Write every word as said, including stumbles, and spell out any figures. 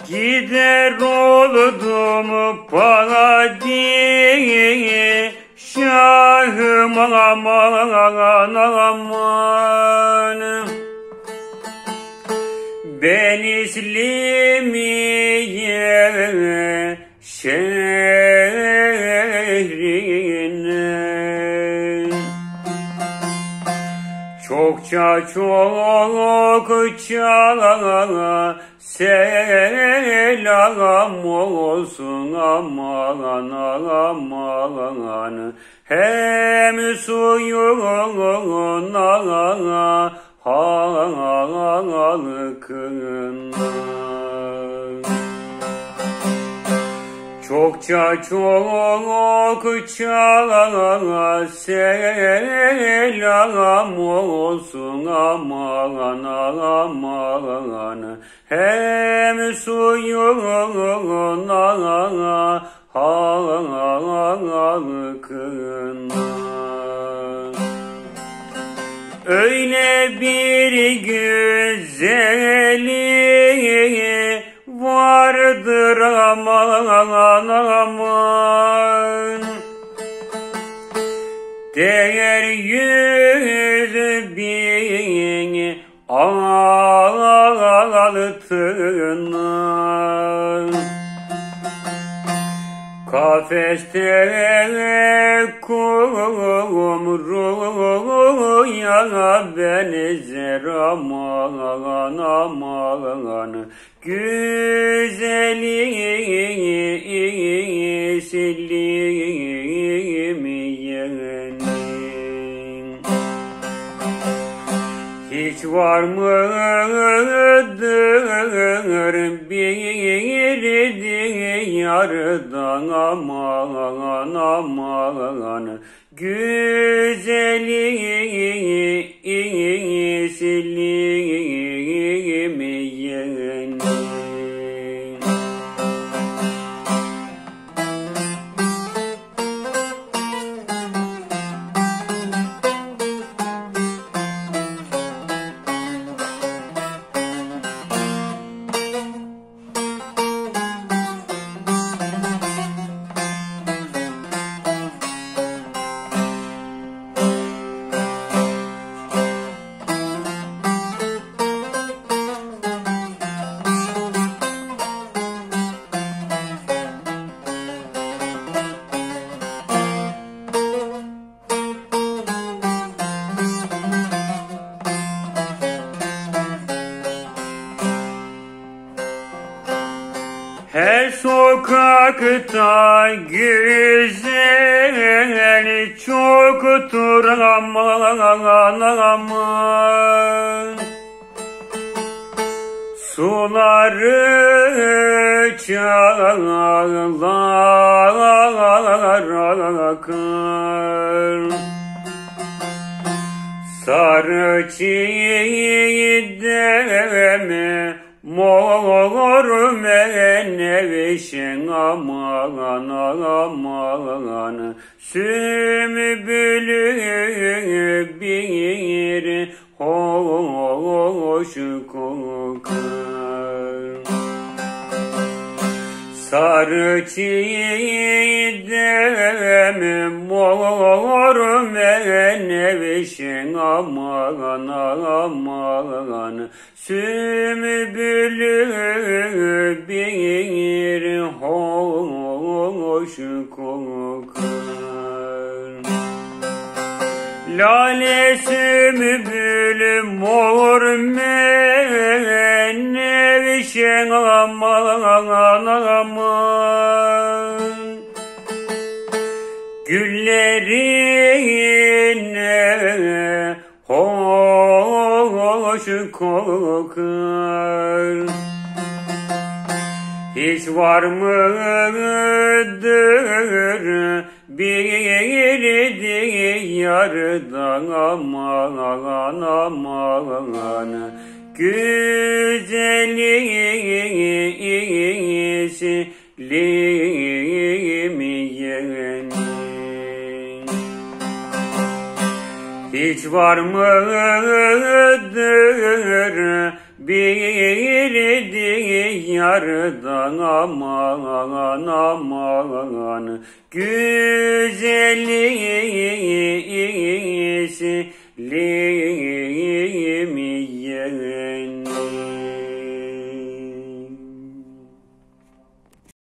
Gider oldum padişahım aman aman. Ben İslimiye şehrine çokça çokça selam olsun aman aman. Hem suyuna halkına çokça çokça selam olsun aman aman. Hem suyuna halkına öyle bir güzeli vardır aman aman. Değer yüz bin altına kafeste kumruya benzer aman aman. Güzeli İslimiye'nin hiç var mıdır bir diyardan aman aman. Güzeli İslimiye'nin her sokakta güzel çoktur aman aman. Suları çağlar akar, sarı çiğdemi mor menevşen aman aman. Sümbülü bir hoş kokar, sarı çiğdemi mor menevşen aman aman. Sümbülü bir hoş kokar, lale sümbülü mor menevşen aman aman. Güllerine hoş kokar, hiç var mıdır bir diyardan aman aman. Güzeli İslimiye'nin hiç var mıdır bildi yardan aman aman güzelliği